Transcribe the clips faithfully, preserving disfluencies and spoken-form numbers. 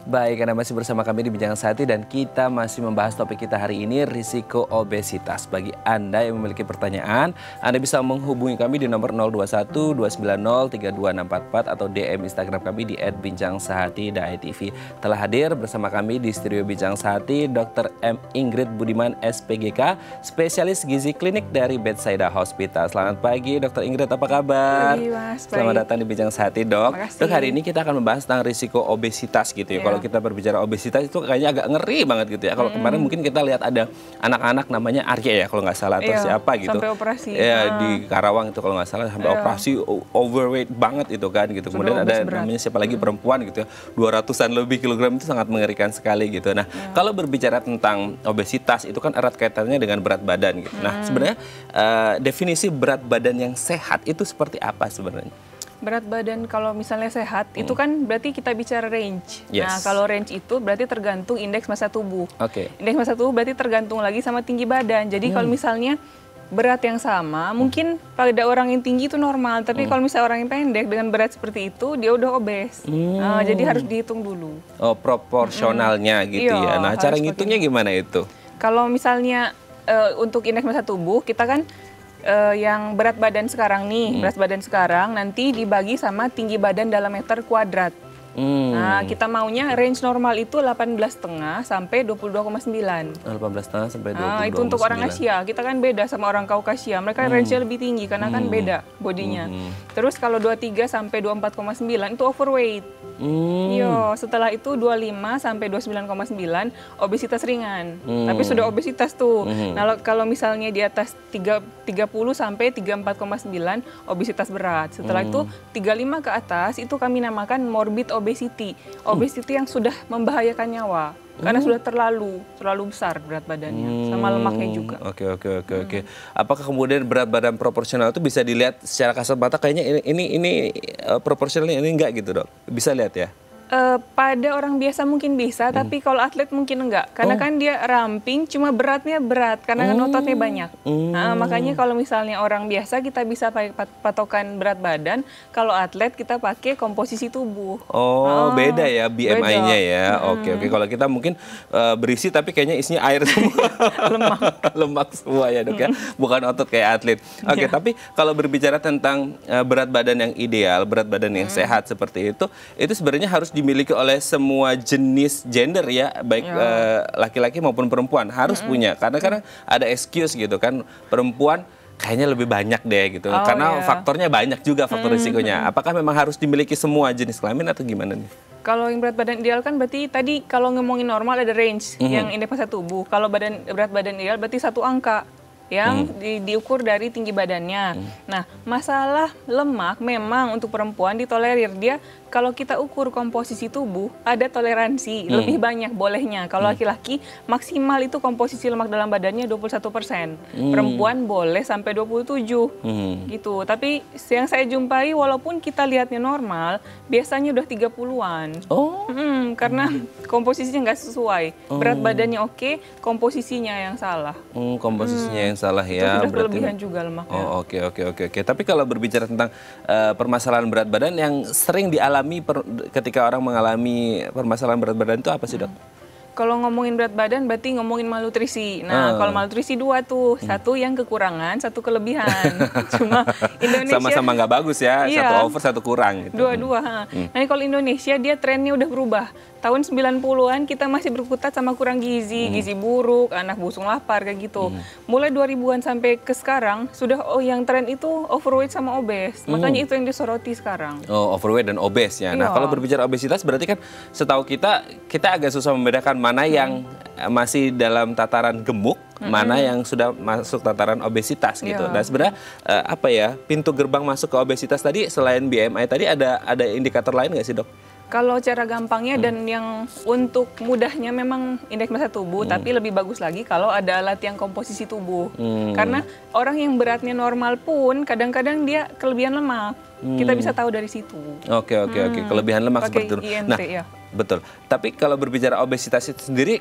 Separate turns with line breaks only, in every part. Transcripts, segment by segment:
Baik, Anda masih bersama kami di Bincang Sehati dan kita masih membahas topik kita hari ini, risiko obesitas. Bagi Anda yang memiliki pertanyaan, Anda bisa menghubungi kami di nomor nol dua satu dua sembilan nol tiga dua enam empat empat atau D M Instagram kami di et bincang sehati titik i t v. Telah hadir bersama kami di studio Bincang Sehati dokter M. Ingrid Budiman S P G K, spesialis gizi klinik dari Bethsaida Hospital. Selamat pagi dokter Ingrid, apa kabar?
Pagi, Mas.
Selamat datang di Bincang Sehati, Dok.
Makasih.
Dok, hari ini kita akan membahas tentang risiko obesitas gitu ya.
Yeah.
Kalau kita berbicara obesitas itu kayaknya agak ngeri banget gitu ya. Kalau mm. kemarin mungkin kita lihat ada anak-anak namanya Arya ya kalau nggak salah atau
yeah,
siapa gitu.
Sampai operasi.
Ya
ah.
di Karawang itu kalau nggak salah sampai
yeah.
operasi overweight banget itu kan gitu. Kemudian
Sudah
ada
berat.
namanya siapa lagi mm. perempuan gitu ya. dua ratusan lebih kilogram itu sangat mengerikan sekali gitu. Nah, yeah. kalau berbicara tentang obesitas itu kan erat kaitannya dengan berat badan gitu. Mm. Nah, sebenarnya uh, definisi berat badan yang sehat itu seperti apa sebenarnya?
Berat badan kalau misalnya sehat, hmm. itu kan berarti kita bicara range.
Yes.
Nah, kalau range itu berarti tergantung indeks massa tubuh.
Oke. Okay.
Indeks massa tubuh berarti tergantung lagi sama tinggi badan. Jadi hmm. kalau misalnya berat yang sama, hmm. mungkin pada orang yang tinggi itu normal. Tapi hmm. kalau misalnya orang yang pendek dengan berat seperti itu, dia udah obes. Hmm. Nah, jadi harus dihitung dulu.
Oh, proporsionalnya hmm. gitu
iya,
ya. Nah, cara ngitungnya gimana itu?
Kalau misalnya uh, untuk indeks massa tubuh, kita kan Uh, yang berat badan sekarang nih, hmm. berat badan sekarang nanti dibagi sama tinggi badan dalam meter kuadrat. Hmm. Nah, kita maunya range normal itu delapan belas koma lima sampai dua puluh dua koma sembilan.
delapan belas koma lima sampai dua puluh dua koma sembilan.
Nah, itu untuk orang Asia. Kita kan beda sama orang Kaukasia. Mereka hmm. range-nya lebih tinggi karena hmm. kan beda bodinya. Hmm. Terus kalau dua puluh tiga sampai dua puluh empat koma sembilan itu overweight. Hmm. Yo, setelah itu dua puluh lima sampai dua puluh sembilan koma sembilan obesitas ringan. Hmm. Tapi sudah obesitas tuh. Hmm. Nah, kalau misalnya di atas tiga puluh sampai tiga puluh empat koma sembilan obesitas berat. Setelah hmm. itu tiga puluh lima ke atas itu kami namakan morbid obesity. Obesity hmm. yang sudah membahayakan nyawa. Karena hmm. sudah terlalu terlalu besar berat badannya, hmm. sama lemaknya juga.
Oke oke oke hmm. oke. Apakah kemudian berat badan proporsional itu bisa dilihat secara kasat mata kayaknya ini ini ini uh, proporsionalnya ini enggak gitu, Dok? Bisa lihat ya?
Uh, pada orang biasa mungkin bisa, hmm. tapi kalau atlet mungkin enggak. Karena oh. kan dia ramping, cuma beratnya berat, karena hmm. ototnya banyak. Hmm. Nah, makanya kalau misalnya orang biasa kita bisa pakai patokan berat badan, kalau atlet kita pakai komposisi tubuh.
Oh, oh beda ya B M I-nya ya. Hmm. Oke oke. Kalau kita mungkin uh, berisi tapi kayaknya isinya air semua.
Lemak.
Lemak semua ya, Dok ya. Bukan otot kayak atlet. Oke, okay, yeah. tapi kalau berbicara tentang uh, berat badan yang ideal, berat badan yang hmm. sehat seperti itu, itu sebenarnya harus dimiliki oleh semua jenis gender ya, baik laki-laki uh, maupun perempuan harus mm-hmm. punya, karena karena ada excuse gitu kan, perempuan kayaknya lebih banyak deh gitu, oh, karena yeah. faktornya banyak juga faktor mm-hmm. risikonya. Apakah memang harus dimiliki semua jenis kelamin atau gimana nih?
Kalau yang berat badan ideal kan berarti tadi kalau ngomongin normal ada range mm-hmm. yang indeks massa tubuh. Kalau badan berat badan ideal berarti satu angka yang hmm. di, diukur dari tinggi badannya. Hmm. Nah, masalah lemak memang untuk perempuan ditolerir. Dia kalau kita ukur komposisi tubuh ada toleransi, hmm. lebih banyak bolehnya. Kalau laki-laki hmm. maksimal itu komposisi lemak dalam badannya dua puluh satu persen. Hmm. Perempuan boleh sampai dua puluh tujuh. Hmm. Gitu. Tapi yang saya jumpai walaupun kita lihatnya normal, biasanya udah tiga puluhan.
Oh.
Hmm, karena komposisinya nggak sesuai. Berat badannya oke, komposisinya yang salah.
Hmm, komposisinya hmm. yang salah ya.
Itu sudah kelebihan juga lemaknya.
Oh, oke oke oke oke. Tapi kalau berbicara tentang uh, permasalahan berat badan yang sering dialami per, ketika orang mengalami permasalahan berat badan itu apa sih, Dok? Hmm.
Kalau ngomongin berat badan berarti ngomongin malnutrisi. Nah, hmm. kalau malnutrisi dua tuh, satu yang kekurangan, satu kelebihan. Cuma Indonesia
sama-sama nggak bagus ya, iya, satu over, satu kurang. Gitu.
Dua-dua. Hmm. Nah, kalau Indonesia dia trennya udah berubah. Tahun sembilan puluhan kita masih berkutat sama kurang gizi, hmm. gizi buruk, anak busung lapar kayak gitu. Hmm. Mulai dua ribuan sampai ke sekarang sudah oh yang tren itu overweight sama obes. Hmm. Makanya itu yang disoroti sekarang. Oh, overweight dan obes ya. Nah, iya. kalau berbicara obesitas berarti kan setahu kita kita agak susah membedakan mana hmm. yang masih dalam tataran gemuk, hmm. mana yang sudah masuk tataran obesitas gitu. Iya. Nah, sebenarnya uh, apa ya, pintu gerbang masuk ke obesitas tadi selain B M I tadi ada ada indikator lain nggak sih, Dok? Kalau cara gampangnya hmm. dan yang untuk mudahnya memang indeks massa tubuh, hmm. tapi lebih bagus lagi kalau ada alat yang komposisi tubuh. Hmm. Karena orang yang beratnya normal pun kadang-kadang dia kelebihan lemak. Hmm. Kita bisa tahu dari situ. Oke
oke hmm. oke, kelebihan lemak
pakai
seperti itu.
I N T,
nah,
ya.
Betul. Tapi kalau berbicara obesitas itu sendiri,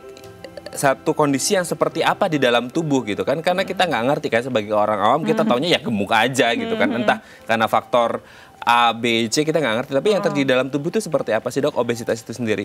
satu kondisi yang seperti apa di dalam tubuh gitu kan, karena kita nggak ngerti kan sebagai orang awam, kita hmm. taunya ya gemuk aja gitu kan, hmm. entah karena faktor A, B, C kita nggak ngerti, tapi yang terjadi dalam tubuh itu seperti apa sih, Dok, obesitas itu sendiri?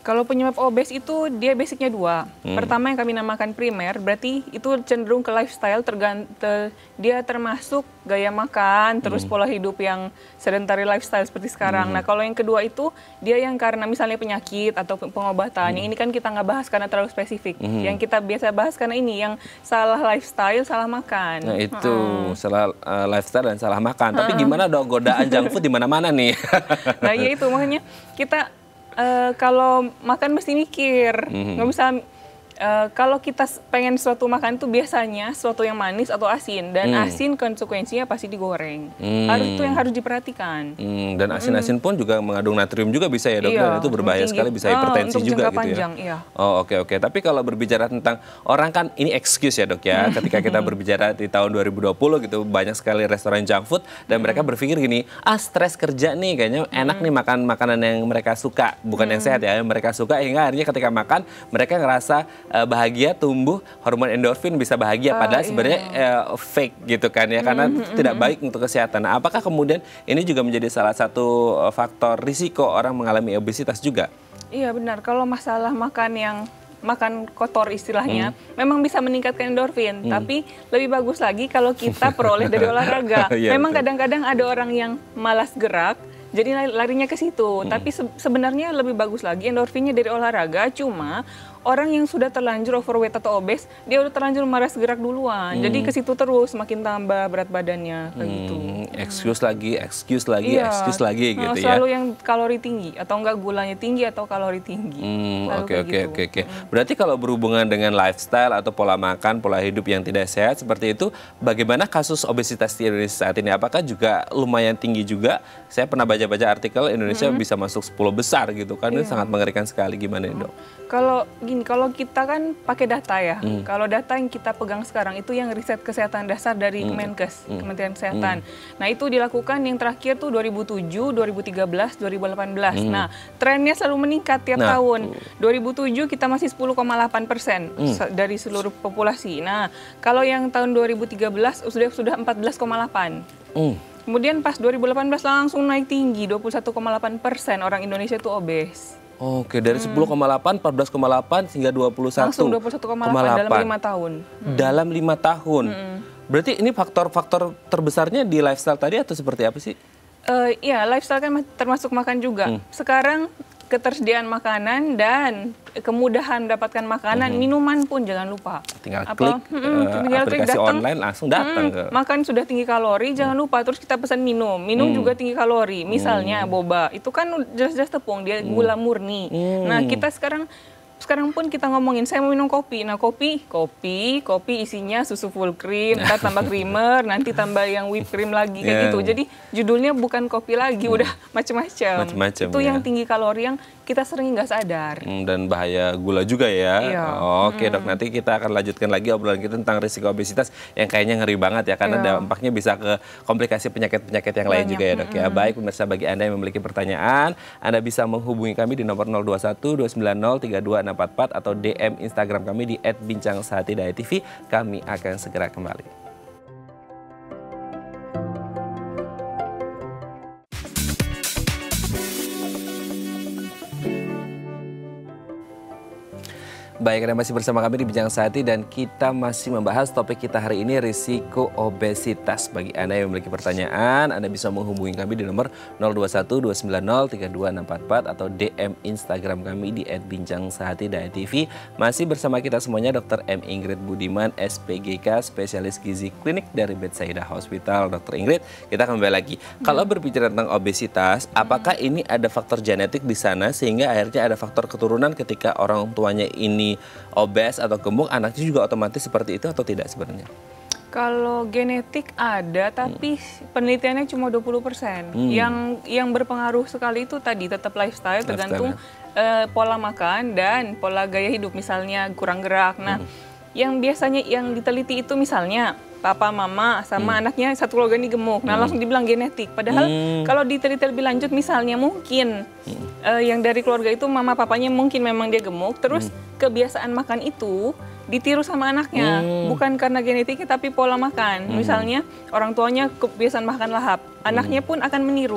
Kalau penyebab obes itu dia basicnya dua.
Hmm.
Pertama yang kami namakan primer, berarti itu cenderung ke lifestyle, tergant ter dia termasuk gaya makan, terus
hmm.
pola hidup yang sedentary lifestyle seperti sekarang. Hmm. Nah kalau yang kedua itu dia yang karena misalnya penyakit atau pengobatan. Hmm. Yang ini kan kita nggak bahas karena terlalu spesifik. Hmm. Yang kita biasa bahas karena ini yang salah lifestyle, salah makan.
Nah itu
hmm.
salah uh, lifestyle dan salah makan. Tapi gimana dong godaan junk food di mana-mana nih?
Nah ya itu makanya kita Uh, kalau makan mesti mikir, mm-hmm. nggak bisa. Uh, kalau kita pengen suatu makan itu biasanya suatu yang manis atau asin, dan mm. asin konsekuensinya pasti digoreng. Mm. Harus itu yang harus diperhatikan.
Mm. Dan asin-asin pun juga mengandung natrium juga bisa ya dok, iya, dan itu berbahaya sekali, bisa hipertensi oh, juga gitu
panjang,
ya.
Iya.
Oh oke okay, oke. Okay. Tapi kalau berbicara tentang orang kan ini excuse ya dok ya, ketika kita berbicara di tahun dua ribu dua puluh gitu banyak sekali restoran junk food dan mm. mereka berpikir gini, ah stres kerja nih kayaknya enak mm. nih makan makanan yang mereka suka, bukan mm. yang sehat ya, yang mereka suka, hingga akhirnya ketika makan mereka ngerasa uh, bahagia, tumbuh hormon endorfin, bisa bahagia, padahal uh, sebenarnya iya. uh, fake gitu kan ya, karena mm -hmm. itu tidak baik untuk kesehatan. Nah, apakah kemudian ini juga menjadi salah satu uh, faktor risiko orang mengalami obesitas juga?
Iya benar, kalau masalah makan yang makan kotor istilahnya, hmm. memang bisa meningkatkan endorfin, hmm. tapi lebih bagus lagi kalau kita peroleh dari olahraga. Ya, memang kadang-kadang ada orang yang malas gerak, jadi larinya ke situ. Hmm. Tapi se sebenarnya lebih bagus lagi endorfinnya dari olahraga, cuma orang yang sudah terlanjur overweight atau obes, dia udah terlanjur malas gerak duluan. Hmm. Jadi ke situ terus, makin tambah berat badannya kayak hmm. gitu.
Excuse hmm. lagi, excuse lagi, iya. excuse lagi gitu
selalu
ya.
Selalu yang kalori tinggi atau enggak gulanya tinggi atau kalori tinggi.
Oke oke oke oke. Berarti kalau berhubungan dengan lifestyle atau pola makan, pola hidup yang tidak sehat seperti itu, bagaimana kasus obesitas di Indonesia saat ini? Apakah juga lumayan tinggi juga? Saya pernah baca-baca artikel Indonesia hmm. bisa masuk sepuluh besar gitu kan, iya. Itu sangat mengerikan sekali. Gimana hmm. dok?
Kalau gini, kalau kita kan pakai data ya. Hmm. Kalau data yang kita pegang sekarang itu yang riset kesehatan dasar dari hmm. Kemenkes, hmm. Kementerian Kesehatan. Hmm. Nah itu dilakukan yang terakhir tuh dua ribu tujuh, dua ribu tiga belas, dua ribu delapan belas. Hmm. Nah trennya selalu meningkat tiap nah. tahun. dua ribu tujuh kita masih sepuluh koma delapan persen hmm. dari seluruh populasi. Nah kalau yang tahun dua ribu tiga belas sudah sudah empat belas koma delapan. Hmm. Kemudian pas dua ribu delapan belas langsung naik tinggi, dua puluh satu koma delapan persen orang Indonesia itu obes.
Oke, dari sepuluh koma delapan, empat belas koma delapan hingga dua puluh satu.
Langsung dua puluh satu koma delapan dalam lima tahun.
Hmm. Dalam lima tahun. Hmm. Berarti ini faktor-faktor terbesarnya di lifestyle tadi atau seperti apa sih?
Uh, iya, lifestyle kan termasuk makan juga. Hmm. Sekarang ketersediaan makanan dan kemudahan mendapatkan makanan, mm-hmm. minuman pun jangan lupa.
Tinggal
Apa?
klik
hmm,
uh,
tinggal
aplikasi
klik datang,
online langsung datang.
Hmm, makan sudah tinggi kalori, jangan lupa. Terus kita pesan minum, minum hmm. juga tinggi kalori. Misalnya hmm. boba, itu kan jelas-jelas tepung, dia gula murni. Hmm. Nah kita sekarang Sekarang pun kita ngomongin, saya mau minum kopi. Nah kopi, kopi, kopi isinya susu full cream, ntar tambah creamer, nanti tambah yang whipped cream lagi kayak yeah. gitu. Jadi judulnya bukan kopi lagi, hmm. udah macam-macam. Itu ya. Yang tinggi kalori yang kita sering nggak sadar.
Hmm, dan bahaya gula juga ya. Iya. Oh, Oke hmm. dok, nanti kita akan lanjutkan lagi obrolan kita tentang risiko obesitas yang kayaknya ngeri banget ya, karena iya. dampaknya bisa ke komplikasi penyakit-penyakit yang lain juga ya dok ya. Baik pemirsa, bagi Anda yang memiliki pertanyaan, Anda bisa menghubungi kami di nomor nol dua satu, dua sembilan nol, tiga dua enam empat empat atau D M Instagram kami di et bincang sehati daya T V. Kami akan segera kembali. Baik, Anda masih bersama kami di Bincang Sehati dan kita masih membahas topik kita hari ini, risiko obesitas. Bagi Anda yang memiliki pertanyaan, Anda bisa menghubungi kami di nomor nol dua satu, dua sembilan nol, tiga dua enam empat empat atau D M Instagram kami di et bincang sehati daya T V. Masih bersama kita semuanya Dokter M. Ingrid Budiman, S P G K, spesialis gizi klinik dari Bethsaida Hospital. Dokter Ingrid, kita kembali lagi. Hmm. Kalau berbicara tentang obesitas, apakah hmm. ini ada faktor genetik di sana sehingga akhirnya ada faktor keturunan ketika orang tuanya ini obes atau gemuk, anaknya juga otomatis seperti itu atau tidak sebenarnya?
Kalau genetik ada, tapi hmm. penelitiannya cuma dua puluh persen. Hmm. Yang yang berpengaruh sekali itu tadi tetap lifestyle, tergantung lifestyle, uh, pola makan dan pola gaya hidup, misalnya kurang gerak. Nah, hmm. yang biasanya yang diteliti itu misalnya papa, mama, sama hmm. anaknya satu keluarga ini gemuk. Nah, hmm. langsung dibilang genetik. Padahal hmm. kalau diteliti lebih lanjut, misalnya mungkin hmm. uh, yang dari keluarga itu mama papanya mungkin memang dia gemuk, terus hmm. kebiasaan makan itu ditiru sama anaknya. Hmm. Bukan karena genetiknya, tapi pola makan. Hmm. Misalnya orang tuanya kebiasaan makan lahap, anaknya pun akan meniru.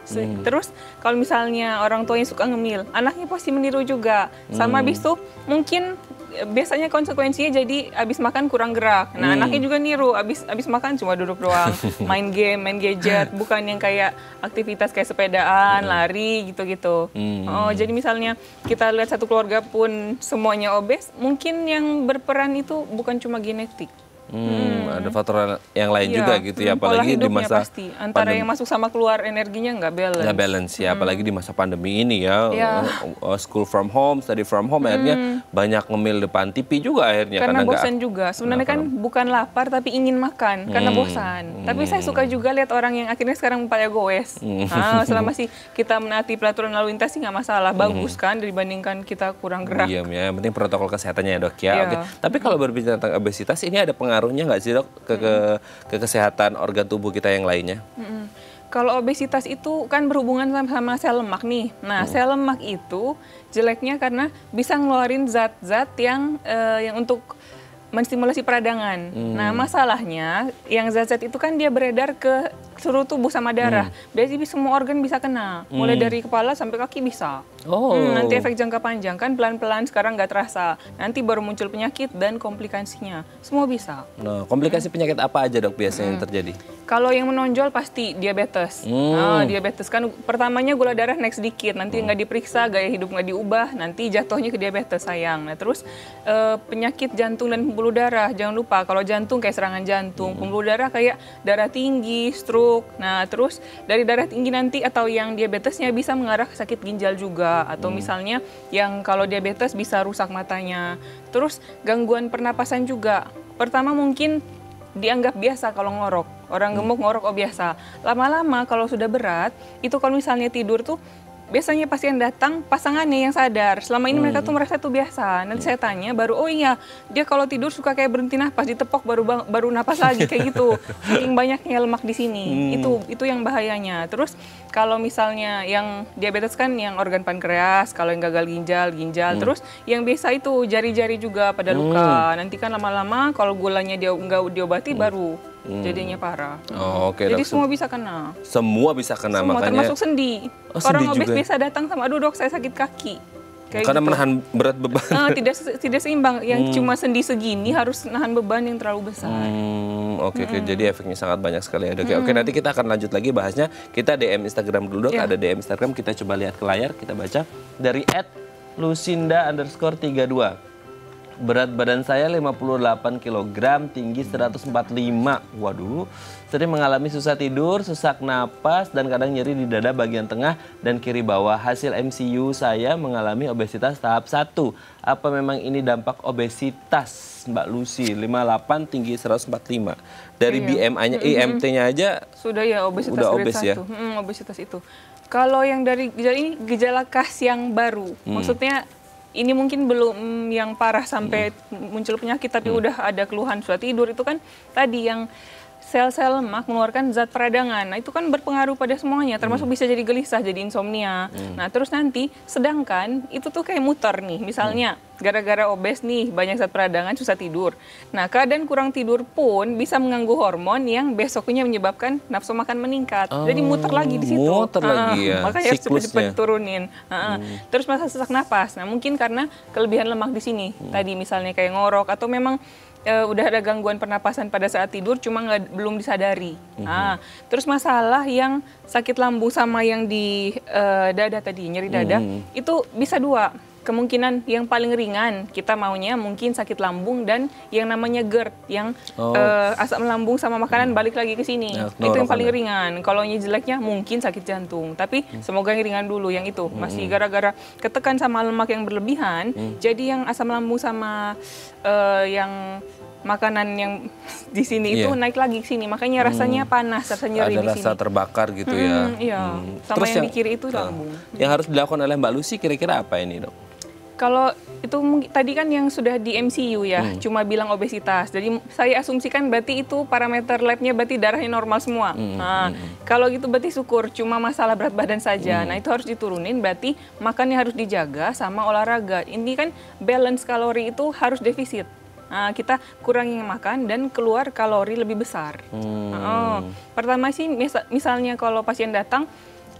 Hmm. Terus kalau misalnya orang tuanya suka ngemil, anaknya pasti meniru juga. Sama hmm. habis itu mungkin biasanya konsekuensinya jadi abis makan kurang gerak. Nah hmm. anaknya juga niru, abis abis makan cuma duduk doang, main game, main gadget, bukan yang kayak aktivitas kayak sepedaan, hmm. lari gitu-gitu. Hmm. Oh jadi misalnya kita lihat satu keluarga pun semuanya obes, mungkin yang berperan itu bukan cuma genetik.
Hmm, hmm. Ada faktor yang lain iya, juga gitu ya,
apalagi
di masa
pasti. Antara pandemi, yang masuk sama keluar energinya nggak balance.
Nggak balance ya, hmm. apalagi di masa pandemi ini ya, yeah. uh, school from home, study from home, hmm. akhirnya banyak ngemil depan T V juga akhirnya.
Karena,
karena
bosan
gak,
juga, sebenarnya kan karena... bukan lapar tapi ingin makan, hmm. karena bosan. Hmm. Tapi saya suka juga lihat orang yang akhirnya sekarang pada goes. Hmm. Nah, selama sih kita menaati peraturan lalu lintas sih nggak masalah, bagus hmm. kan dibandingkan kita kurang gerak.
Iya, ya, yang penting protokol kesehatannya ya dok ya. Yeah. Oke. Tapi kalau berbicara tentang obesitas, ini ada pengaruhnya nggak sih dok? Ke, ke, ke kesehatan organ tubuh kita yang lainnya? Mm-hmm.
Kalau obesitas itu kan berhubungan sama, sama sel lemak nih. Nah, mm. sel lemak itu jeleknya karena bisa ngeluarin zat-zat yang uh, yang untuk menstimulasi peradangan. Mm. Nah, masalahnya yang zat-zat itu kan dia beredar ke seluruh tubuh sama darah. Mm. Jadi semua organ bisa kena, mulai mm. dari kepala sampai kaki bisa.
Oh.
Hmm, nanti efek jangka panjang kan pelan-pelan sekarang nggak terasa. Nanti baru muncul penyakit dan komplikasinya. Semua bisa.
Nah, komplikasi penyakit apa aja dok biasanya hmm. yang terjadi?
Kalau yang menonjol pasti diabetes. Hmm. Nah, diabetes kan pertamanya gula darah naik sedikit, nanti nggak hmm. diperiksa, gaya hidup nggak diubah, nanti jatuhnya ke diabetes sayang. Nah terus eh, penyakit jantung dan pembuluh darah, jangan lupa kalau jantung kayak serangan jantung, hmm. pembuluh darah kayak darah tinggi, stroke. Nah terus dari darah tinggi nanti atau yang diabetesnya bisa mengarah ke sakit ginjal juga. Atau hmm. misalnya yang kalau diabetes bisa rusak matanya. Terus gangguan pernapasan juga. Pertama mungkin dianggap biasa kalau ngorok. Orang gemuk ngorok oh biasa. Lama-lama kalau sudah berat, itu kalau misalnya tidur tuh biasanya pasien datang pasangannya yang sadar. Selama ini hmm. mereka tuh merasa itu biasa. Nanti saya tanya baru oh iya dia kalau tidur suka kayak berhenti napas, ditepok baru baru napas lagi kayak gitu. Saking banyaknya lemak di sini. Hmm. Itu itu yang bahayanya. Terus kalau misalnya yang diabetes kan yang organ pankreas, kalau yang gagal ginjal, ginjal. Hmm. Terus yang biasa itu jari-jari juga pada luka. Hmm. Nanti kan lama-lama kalau gulanya dia nggak diobati hmm. baru Hmm. jadinya parah.
Oh, oke.
Jadi
dok,
semua bisa kena.
Semua bisa kena
semua,
makanya.
Termasuk sendi.
Oh,
orang
sendi
obes
juga.
biasa datang sama, aduh dok saya sakit kaki. Kayak
karena
gitu.
menahan berat beban.
Uh, tidak tidak seimbang. Yang hmm. cuma sendi segini harus nahan beban yang terlalu besar.
Hmm, oke, okay, hmm. okay. Jadi efeknya sangat banyak sekali ya dok. Hmm. Oke, nanti kita akan lanjut lagi bahasnya. Kita D M Instagram dulu dok. Yeah. Ada D M Instagram, kita coba lihat ke layar, kita baca dari at lucinda underscore tiga dua. Berat badan saya lima puluh delapan kilogram, tinggi seratus empat puluh lima. Waduh, sering mengalami susah tidur, sesak napas, dan kadang nyeri di dada bagian tengah dan kiri bawah. Hasil M C U saya mengalami obesitas tahap satu. Apa memang ini dampak obesitas, Mbak Lucy? lima puluh delapan, tinggi seratus empat puluh lima. Dari iya. B M I-nya, I M T-nya aja
sudah ya obesitas
udah obes ya?
Hmm, obesitas itu. Kalau yang dari gejala ini gejala khas yang baru, hmm. maksudnya ini mungkin belum yang parah sampai hmm. muncul penyakit, tapi hmm. udah ada keluhan susah tidur. Itu kan tadi yang sel-sel lemak mengeluarkan zat peradangan. Nah itu kan berpengaruh pada semuanya, termasuk hmm. bisa jadi gelisah, jadi insomnia. Hmm. Nah terus nanti, sedangkan itu tuh kayak muter nih. Misalnya gara-gara obes nih, banyak zat peradangan, susah tidur. Nah keadaan kurang tidur pun bisa mengganggu hormon yang besoknya menyebabkan nafsu makan meningkat. Oh, jadi muter lagi di situ.
Muter uh, lagi ya,
makanya harus diturunin. Uh, hmm. Terus masa sesak napas. Nah mungkin karena kelebihan lemak di sini. Hmm. Tadi misalnya kayak ngorok atau memang Uh, udah ada gangguan pernapasan pada saat tidur, cuma nggak belum disadari. Mm-hmm. Nah, terus masalah yang sakit lambung sama yang di uh, dada tadi, nyeri dada, mm-hmm. itu bisa dua. Kemungkinan yang paling ringan kita maunya mungkin sakit lambung dan yang namanya GERD, yang oh. uh, asam lambung sama makanan balik lagi ke sini. Ya, itu yang paling ringan. Kalau yang jeleknya mungkin sakit jantung. Tapi hmm. semoga yang ringan dulu yang itu. Hmm. Masih gara-gara ketekan sama lemak yang berlebihan, hmm. jadi yang asam lambung sama uh, yang makanan yang di sini yeah. itu naik lagi ke sini, makanya rasanya hmm. panas, rasanya nyeri di sini.
Ada rasa terbakar gitu
hmm,
ya.
Iya. Hmm. Sama Terus yang, yang di kiri itu lambung.
Uh, yang harus dilakukan oleh Mbak Lucy kira-kira apa ini dok?
Kalau itu tadi kan yang sudah di M C U ya, hmm. cuma bilang obesitas. Jadi saya asumsikan berarti itu parameter labnya berarti darahnya normal semua. Hmm. Nah, hmm. kalau gitu berarti syukur, cuma masalah berat badan saja. Hmm. Nah itu harus diturunin, berarti makannya harus dijaga sama olahraga. Ini kan balance kalori itu harus defisit. Nah, kita kurangi makan dan keluar kalori lebih besar. Hmm. Oh, pertama sih misalnya kalau pasien datang,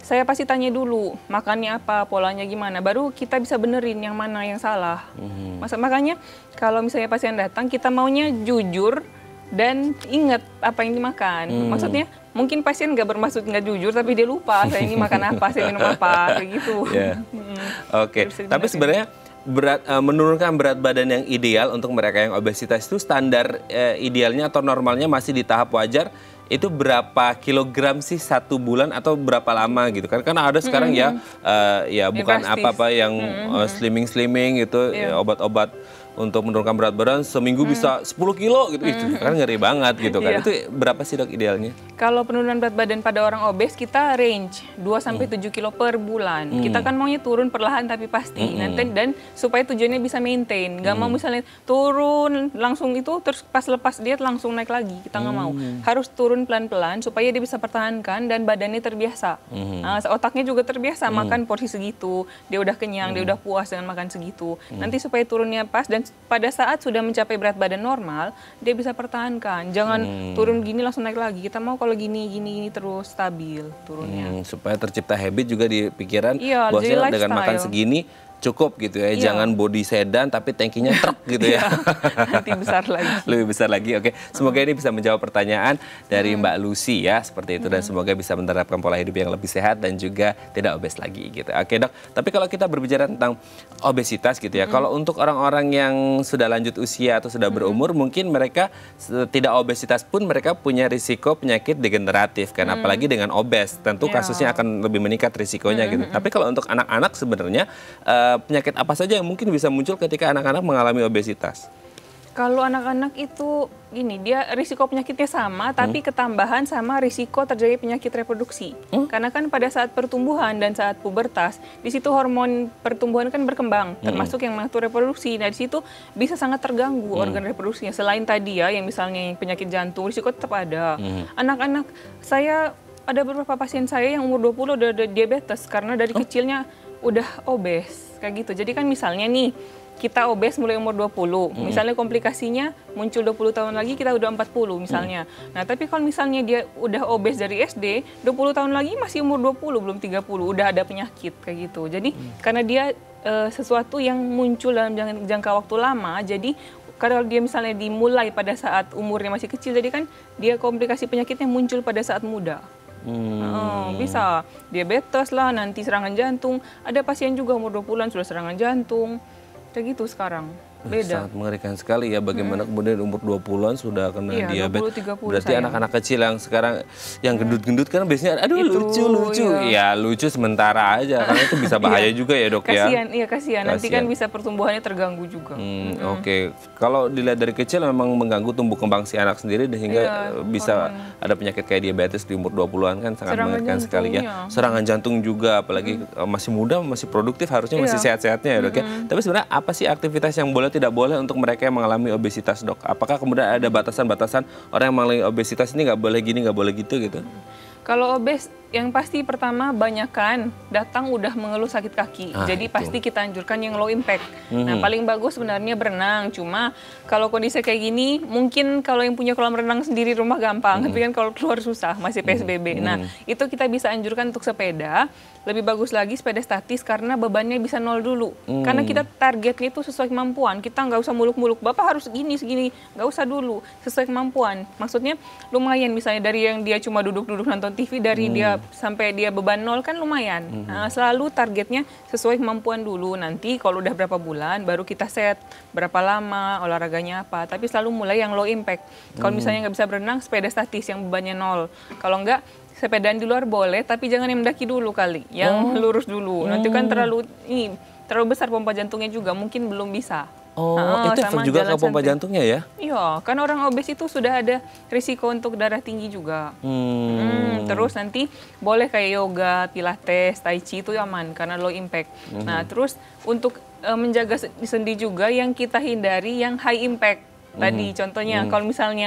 saya pasti tanya dulu makannya apa, polanya gimana, baru kita bisa benerin yang mana yang salah. Mm-hmm. Masa makanya kalau misalnya pasien datang, kita maunya jujur dan ingat apa yang dimakan. Mm. Maksudnya mungkin pasien nggak bermaksud nggak jujur, tapi dia lupa saya ini makan apa, saya minum apa, kayak gitu.
Yeah. mm. Oke, okay. Tapi sebenarnya berat uh, menurunkan berat badan yang ideal untuk mereka yang obesitas itu standar uh, idealnya atau normalnya masih di tahap wajar. Itu berapa kilogram sih satu bulan atau berapa lama gitu kan? Karena ada sekarang mm-hmm. ya uh, ya bukan apa-apa yang mm-hmm. uh, slimming-slimming gitu, yeah. ya, obat-obat untuk menurunkan berat badan seminggu hmm. bisa sepuluh kilo gitu. Hmm. Itu kan ngeri banget gitu kan. Iya. Itu berapa sih dok idealnya?
Kalau penurunan berat badan pada orang obes kita range dua sampai tujuh kilo per bulan. Hmm. Kita kan maunya turun perlahan tapi pasti. Hmm. Nanti dan supaya tujuannya bisa maintain. Gak hmm. mau misalnya turun langsung itu terus pas lepas diet langsung naik lagi. Kita nggak hmm. mau. Harus turun pelan-pelan supaya dia bisa pertahankan dan badannya terbiasa. Hmm. Nah, otaknya juga terbiasa hmm. makan porsi segitu. Dia udah kenyang, hmm. dia udah puas dengan makan segitu. Hmm. Nanti supaya turunnya pas dan pada saat sudah mencapai berat badan normal, dia bisa pertahankan. Jangan hmm. turun gini langsung naik lagi. Kita mau kalau gini, gini, gini terus stabil turunnya. Hmm, supaya tercipta habit juga di pikiran, iya, bahwasanya dengan makan segini cukup gitu ya, iya. Jangan body sedan tapi tankinya truk gitu ya. Nanti besar lagi.
Lebih besar lagi, oke. Semoga ini bisa menjawab pertanyaan dari hmm. Mbak Lucy ya, seperti itu. Dan hmm. semoga bisa menerapkan pola hidup yang lebih sehat dan juga tidak obes lagi gitu. Oke dok, tapi kalau kita berbicara tentang obesitas gitu ya, hmm. kalau untuk orang-orang yang sudah lanjut usia atau sudah berumur, hmm. mungkin mereka tidak obesitas pun mereka punya risiko penyakit degeneratif kan, hmm. apalagi dengan obes. Tentu yeah. kasusnya akan lebih meningkat risikonya hmm. gitu. Tapi kalau untuk anak-anak sebenarnya, uh, penyakit apa saja yang mungkin bisa muncul ketika anak-anak mengalami obesitas?
Kalau anak-anak itu gini, dia risiko penyakitnya sama, hmm. tapi ketambahan sama risiko terjadi penyakit reproduksi. Hmm? Karena kan pada saat pertumbuhan dan saat pubertas, di situ hormon pertumbuhan kan berkembang, hmm. termasuk yang mengatur reproduksi. Nah, di situ bisa sangat terganggu hmm. organ reproduksinya. Selain tadi ya, yang misalnya penyakit jantung, risiko tetap ada. Anak-anak, hmm. saya ada beberapa pasien saya yang umur dua puluh udah ada diabetes karena dari oh. kecilnya udah obes. Kayak gitu. Jadi kan misalnya nih, kita obes mulai umur dua puluh. Hmm. Misalnya komplikasinya muncul dua puluh tahun lagi, kita udah empat puluh misalnya. Hmm. Nah, tapi kalau misalnya dia udah obes dari S D, dua puluh tahun lagi masih umur dua puluh, belum tiga puluh, udah ada penyakit kayak gitu. Jadi, hmm. karena dia e, sesuatu yang muncul dalam jangka waktu lama, jadi kalau dia misalnya dimulai pada saat umurnya masih kecil, jadi kan dia komplikasi penyakitnya muncul pada saat muda. Hmm. Oh, bisa diabetes lah, nanti serangan jantung. Ada pasien juga umur dua puluhan sudah serangan jantung. Kayak gitu sekarang. Beda.
Sangat mengerikan sekali ya bagaimana hmm. kemudian umur dua puluhan sudah kena iya, diabetes. dua puluh, tiga puluh Berarti anak-anak kecil yang sekarang yang gendut-gendut kan biasanya aduh itu, lucu-lucu. Iya. Ya lucu sementara aja karena itu bisa bahaya juga ya dok ya.
Kasian, iya kasihan. Nanti kan bisa pertumbuhannya terganggu juga.
Hmm, hmm. Oke, okay. Kalau dilihat dari kecil memang mengganggu tumbuh kembang si anak sendiri sehingga iya, bisa hormon. Ada penyakit kayak diabetes di umur dua puluhan kan sangat serangan mengerikan sekali ya. Ya. Serangan jantung juga apalagi hmm. masih muda, masih produktif harusnya iya. masih sehat-sehatnya ya dok ya. Hmm. Tapi sebenarnya apa sih aktivitas yang boleh tidak boleh untuk mereka yang mengalami obesitas dok? Apakah kemudian ada batasan-batasan orang yang mengalami obesitas ini nggak boleh gini, nggak boleh gitu gitu?
Kalau obes, yang pasti pertama banyakan datang udah mengeluh sakit kaki. Ah, Jadi itu. pasti kita anjurkan yang low impact. Mm-hmm. Nah paling bagus sebenarnya berenang. Cuma kalau kondisi kayak gini, mungkin kalau yang punya kolam renang sendiri rumah gampang. Mm-hmm. Tapi kan kalau keluar susah, masih P S B B. Mm-hmm. Nah itu kita bisa anjurkan untuk sepeda. Lebih bagus lagi sepeda statis karena bebannya bisa nol dulu. Mm. Karena kita targetnya itu sesuai kemampuan. Kita nggak usah muluk-muluk. Bapak harus gini, segini. Nggak usah dulu. Sesuai kemampuan. Maksudnya lumayan misalnya dari yang dia cuma duduk-duduk nonton T V, dari mm. dia sampai dia beban nol kan lumayan. Mm-hmm. Nah, selalu targetnya sesuai kemampuan dulu. Nanti kalau udah berapa bulan baru kita set berapa lama, olahraganya apa. Tapi selalu mulai yang low impact. Kalau mm. misalnya nggak bisa berenang, sepeda statis yang bebannya nol. Kalau nggak, sepedaan di luar boleh, tapi jangan yang mendaki dulu kali, yang oh. lurus dulu. Hmm. Nanti kan terlalu ini terlalu besar pompa jantungnya juga, mungkin belum bisa.
Oh, nah, itu efek juga ke pompa jantungnya ya?
Iya, kan orang obes itu sudah ada risiko untuk darah tinggi juga. Hmm. Hmm, terus nanti boleh kayak yoga, pilates, tai chi itu aman karena low impact. Hmm. Nah, terus untuk uh, menjaga sendi juga yang kita hindari yang high impact. Tadi hmm. contohnya hmm. kalau misalnya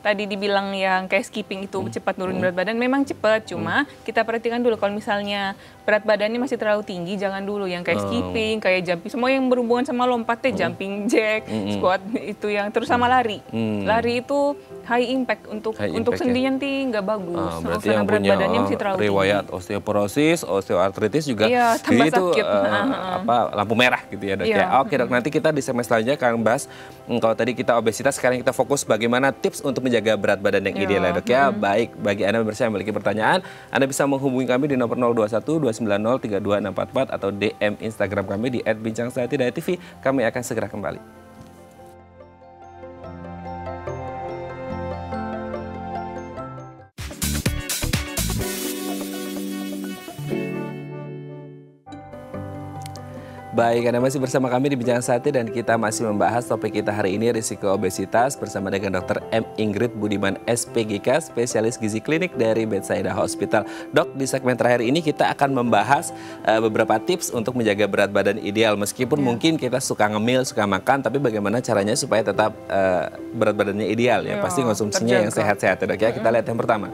tadi dibilang yang kayak skipping itu cepat turun berat badan, memang cepat. Cuma kita perhatikan dulu kalau misalnya berat badannya masih terlalu tinggi, jangan dulu yang kayak skipping, kayak jumping, semua yang berhubungan sama lompat deh, jumping jack, squat itu yang terus sama lari. Lari itu high impact untuk
High
untuk
impact,
sendinya nanti nggak bagus.
Ah, berarti
karena
yang
berat
punya
badannya
uh,
masih terlalu
riwayat
tinggi.
osteoporosis, osteoartritis juga
Iya, tambah
itu
sakit.
uh, apa lampu merah gitu ya dok
Iya.
ya. Oke dok, nanti kita di segmen selanjutnya akan bahas hmm, kalau tadi kita obesitas, sekarang kita fokus bagaimana tips untuk menjaga berat badan yang
Iya.
ideal ya dok ya. Baik, bagi Anda pemirsa yang memiliki pertanyaan, Anda bisa menghubungi kami di nomor nol dua satu dua sembilan nol tiga dua enam empat empat atau D M Instagram kami di et bincang sehati dot t v. Kami akan segera kembali. Baik, Anda masih bersama kami di Bincang Sehati dan kita masih membahas topik kita hari ini, risiko obesitas, bersama dengan dokter M. Ingrid Budiman S P G K, spesialis gizi klinik dari Bethsaida Hospital. Dok, di segmen terakhir ini kita akan membahas uh, beberapa tips untuk menjaga berat badan ideal. Meskipun ya, mungkin kita suka ngemil, suka makan, tapi bagaimana caranya supaya tetap uh, berat badannya ideal ya. Ya, pasti konsumsinya terjaga, yang sehat-sehat ya dok ya. Kita lihat yang pertama.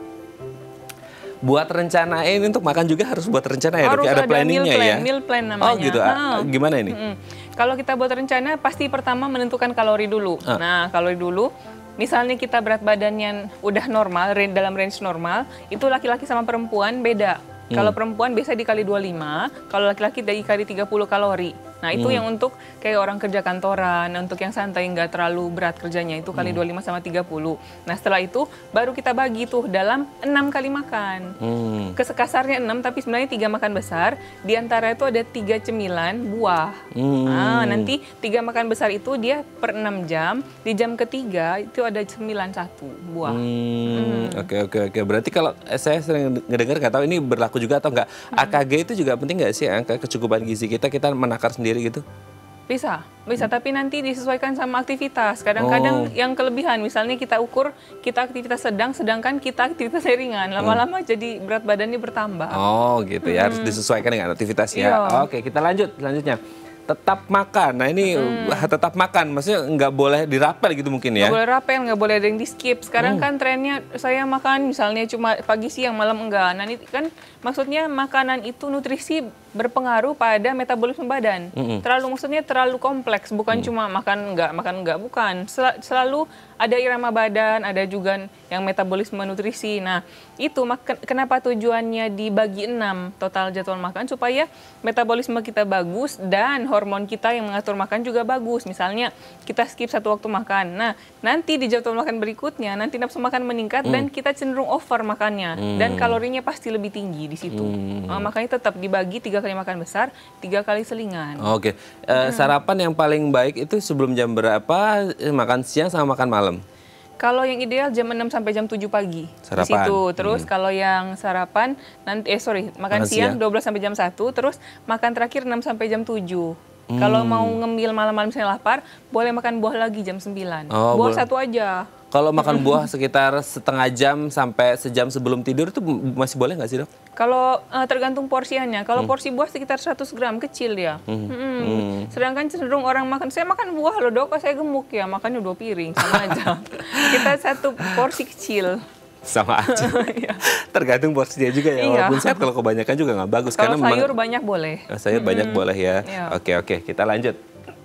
Buat rencana ini untuk makan juga harus buat rencana ya dok, ada planningnya ya.
Meal plan namanya.
Oh gitu, ah. Gimana ini?
Mm-mm. Kalau kita buat rencana pasti pertama menentukan kalori dulu. Ah. Nah kalori dulu, misalnya kita berat badannya udah normal, dalam range normal, itu laki-laki sama perempuan beda. Hmm. Kalau perempuan biasa dikali dua puluh lima, kalau laki-laki dikali tiga puluh kalori. Nah itu hmm. yang untuk kayak orang kerja kantoran, untuk yang santai nggak terlalu berat kerjanya, itu kali hmm. dua puluh lima sama tiga puluh. Nah setelah itu baru kita bagi tuh dalam enam kali makan. Hmm. Kesekasarnya enam, tapi sebenarnya tiga makan besar, di antara itu ada tiga cemilan buah. Hmm. Nah, nanti tiga makan besar itu dia per enam jam, di jam ketiga itu ada cemilan satu buah.
Oke hmm. hmm. oke oke oke. Berarti kalau saya sering ngedengar, nggak tahu ini berlaku juga atau enggak, hmm. A K G itu juga penting nggak sih, angka kecukupan gizi kita, kita menakar sendiri gitu?
Bisa, bisa, hmm. tapi nanti disesuaikan sama aktivitas. Kadang-kadang oh. yang kelebihan, misalnya kita ukur kita aktivitas sedang, sedangkan kita aktivitas ringan, lama-lama hmm. jadi berat badannya bertambah.
Oh gitu ya, hmm. harus disesuaikan dengan aktivitasnya. Iya. Oke, kita lanjut selanjutnya. Tetap makan. Nah ini hmm. tetap makan, maksudnya nggak boleh dirapel gitu mungkin ya?
Nggak boleh rapel, nggak boleh ada yang di skip. Sekarang hmm. kan trennya saya makan misalnya cuma pagi, siang, malam enggak. Nah ini kan maksudnya makanan itu nutrisi berpengaruh pada metabolisme badan. Mm-hmm. Terlalu maksudnya terlalu kompleks, bukan mm. cuma makan enggak, makan enggak, bukan. Sel- selalu ada irama badan, ada juga yang metabolisme nutrisi. Nah, itu mak- kenapa tujuannya dibagi enam total jadwal makan, supaya metabolisme kita bagus dan hormon kita yang mengatur makan juga bagus. Misalnya kita skip satu waktu makan. Nah, nanti di jadwal makan berikutnya nanti nafsu makan meningkat mm. dan kita cenderung over makannya mm. dan kalorinya pasti lebih tinggi di situ. Mm. Nah, makanya tetap dibagi tiga kali makan besar, tiga kali selingan.
Oke, uh, hmm. sarapan yang paling baik itu sebelum jam berapa, makan siang sama makan malam?
Kalau yang ideal jam enam sampai jam tujuh pagi.
Sarapan.
Di situ. Terus hmm. kalau yang sarapan nanti eh sorry, makan, makan siang, siang dua belas sampai jam satu, terus makan terakhir enam sampai jam tujuh. Hmm. Kalau mau ngemil malam-malam misalnya lapar, boleh makan buah lagi jam sembilan. Oh, buah boleh. Satu aja.
Kalau makan buah sekitar setengah jam sampai sejam sebelum tidur itu masih boleh nggak sih dok?
Kalau uh, tergantung porsiannya. Kalau hmm. porsi buah sekitar seratus gram, kecil ya. Hmm. Hmm. Hmm. Sedangkan cenderung orang makan, saya makan buah loh dok, saya gemuk ya, makannya dua piring, sama aja. Kita satu porsi kecil.
Sama aja. Tergantung porsinya juga ya. Iya. Walaupun sehat, kalau kebanyakan juga nggak bagus.
Kalau
karena
sayur
memang,
banyak boleh.
Sayur hmm. banyak boleh ya. Iya. Oke oke, kita lanjut.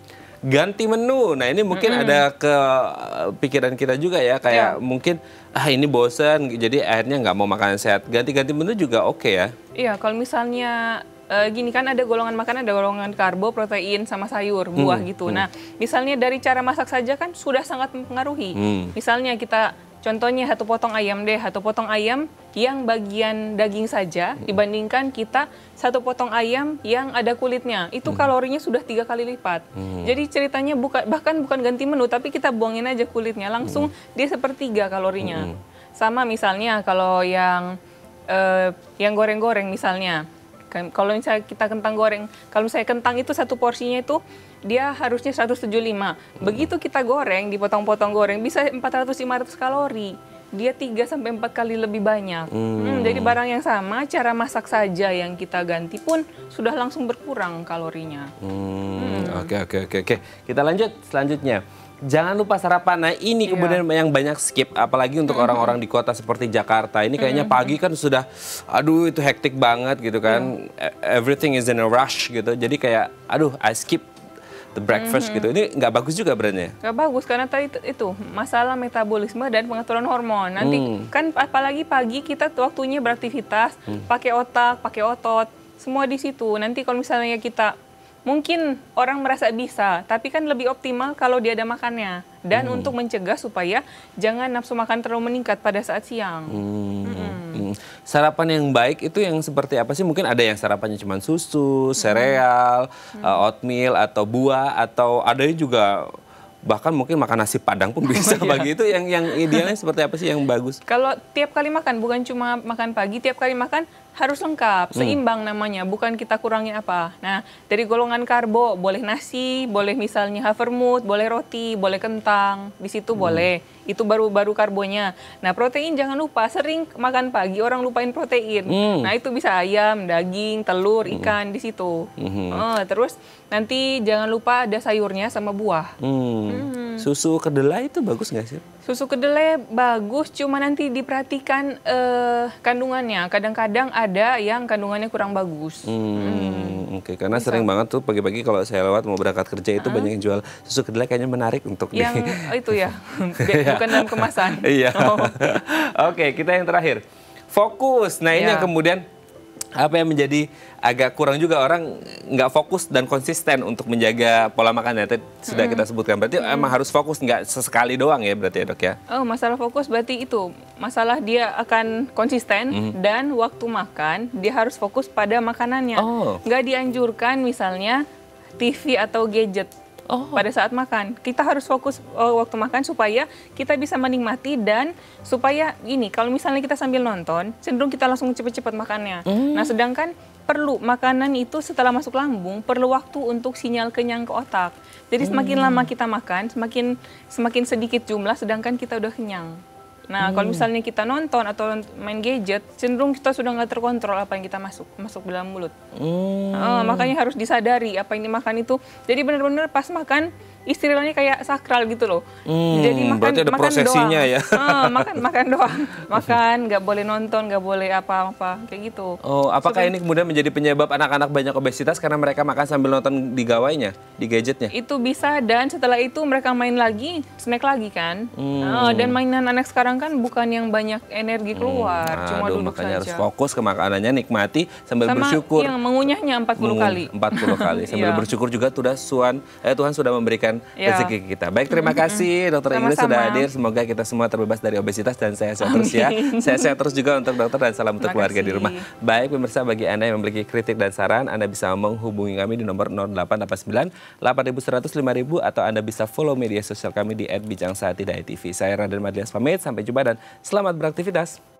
Ganti menu. Nah ini mungkin mm-hmm. ada ke pikiran kita juga ya, kayak yeah. mungkin ah ini bosan, jadi akhirnya nggak mau makan sehat. Ganti-ganti menu juga oke okay ya? Iya,
kalau misalnya uh, gini kan ada golongan makanan, ada golongan karbo, protein, sama sayur, buah hmm. gitu. Hmm. Nah misalnya dari cara masak saja kan sudah sangat mempengaruhi. Hmm. Misalnya kita contohnya satu potong ayam deh, satu potong ayam yang bagian daging saja dibandingkan kita satu potong ayam yang ada kulitnya, itu hmm. kalorinya sudah tiga kali lipat. Hmm. Jadi ceritanya bukan, bahkan bukan ganti menu, tapi kita buangin aja kulitnya, langsung hmm. dia sepertiga kalorinya. Hmm. Sama misalnya kalau yang uh, yang goreng-goreng misalnya, kalau misalnya kita kentang goreng, kalau saya kentang itu satu porsinya itu dia harusnya seratus tujuh puluh lima. Begitu kita goreng, dipotong-potong goreng, bisa empat ratus sampai lima ratus kalori. Dia tiga sampai empat kali lebih banyak. Hmm. Hmm, jadi barang yang sama, cara masak saja yang kita ganti pun sudah langsung berkurang kalorinya.
Hmm, hmm. Oke, oke, oke, oke. Kita lanjut selanjutnya. jangan lupa sarapan. Nah ini
Iya.
kemudian yang banyak skip, apalagi untuk orang-orang di kota seperti Jakarta. Ini kayaknya pagi kan sudah, aduh itu hektik banget gitu kan. E- Everything is in a rush gitu. Jadi kayak, aduh I skip the breakfast gitu. Ini nggak bagus juga brandnya.
Gak bagus karena tadi itu, itu masalah metabolisme dan pengaturan hormon. Nanti
Hmm.
kan apalagi pagi kita tuh waktunya beraktivitas, pakai otak, pakai otot, semua di situ. Nanti kalau misalnya kita mungkin orang merasa bisa, tapi kan lebih optimal kalau dia ada makannya. Dan untuk mencegah supaya jangan nafsu makan terlalu meningkat pada saat siang.
Hmm. Hmm. Sarapan yang baik itu yang seperti apa sih? Mungkin ada yang sarapannya cuma susu, sereal, uh, oatmeal atau buah, atau ada juga bahkan mungkin makan nasi padang pun bisa. Bagi itu yang yang idealnya seperti apa sih yang bagus?
Kalau tiap kali makan, bukan cuma makan pagi, tiap kali makan harus lengkap, seimbang namanya, bukan kita kurangin apa. Nah, dari golongan karbo, boleh nasi, boleh misalnya havermut, boleh roti, boleh kentang, di situ boleh. Itu baru-baru karbonya. Nah, protein jangan lupa, sering makan pagi orang lupain protein.
Hmm.
Nah, itu bisa ayam, daging, telur, ikan di situ. Oh, terus nanti jangan lupa ada sayurnya sama buah.
Hmm. Susu kedelai itu bagus nggak sih?
Susu kedelai bagus, cuma nanti diperhatikan eh, kandungannya. Kadang-kadang ada yang kandungannya kurang bagus.
Hmm, oke. Karena sering banget tuh pagi-pagi kalau saya lewat mau berangkat kerja itu banyak yang jual susu kedelai, kayaknya menarik untuk di...
Yang itu ya, bukan dalam kemasan.
Iya.
Oh.
Oke, kita yang terakhir. Fokus. Nah, ini
Iya.
yang kemudian apa yang menjadi agak kurang juga, orang nggak fokus dan konsisten untuk menjaga pola makannya. Tadi sudah kita sebutkan. Berarti emang harus fokus, nggak sesekali doang ya berarti ya dok ya?
Oh, masalah fokus berarti itu. Masalah dia akan konsisten dan waktu makan dia harus fokus pada makanannya.
Oh.
Nggak dianjurkan misalnya T V atau gadget.
Oh.
Pada saat makan, kita harus fokus uh, waktu makan supaya kita bisa menikmati dan supaya ini kalau misalnya kita sambil nonton, cenderung kita langsung cepet-cepet makannya. Nah, sedangkan perlu makanan itu setelah masuk lambung perlu waktu untuk sinyal kenyang ke otak. Jadi semakin lama kita makan, semakin semakin sedikit jumlah, sedangkan kita udah kenyang. Nah, kalau misalnya kita nonton atau main gadget, cenderung kita sudah nggak terkontrol apa yang kita masuk masuk dalam mulut.
Hmm.
Oh, makanya harus disadari apa yang dimakan itu. Jadi benar-benar pas makan istilahnya kayak sakral gitu loh.
Hmm,
Jadi makan
berarti ada
makan
prosesinya
doang.
ya.
Ah, makan makan doang. Makan, nggak boleh nonton, nggak boleh apa-apa kayak gitu.
Oh, apakah ini kemudian menjadi penyebab anak-anak banyak obesitas karena mereka makan sambil nonton di gawainya, di gadgetnya?
Itu bisa, dan setelah itu mereka main lagi, snack lagi kan.
Hmm.
Ah, dan mainan anak sekarang kan bukan yang banyak energi keluar, cuma
Aduh,
duduk
makanya harus
saja.
fokus ke makanannya, nikmati sambil
Sama
bersyukur.
yang mengunyahnya empat puluh kali.
empat puluh kali. Sambil
Iya.
bersyukur juga Tuhan, eh, Tuhan sudah memberikan
Iya.
rezeki kita. Baik, terima kasih dokter Ingrid
Sama-sama.
sudah hadir. Semoga kita semua terbebas dari obesitas dan sehat-sehat terus ya. Sehat-sehat terus juga untuk dokter dan salam untuk
Terima
keluarga di
kasih.
rumah. Baik pemirsa, bagi Anda yang memiliki kritik dan saran, Anda bisa menghubungi kami di nomor nol delapan delapan sembilan delapan satu nol lima nol nol atau Anda bisa follow media sosial kami di et bijang sati dot i t v. Saya Raden Madlias pamit, sampai jumpa dan selamat beraktivitas.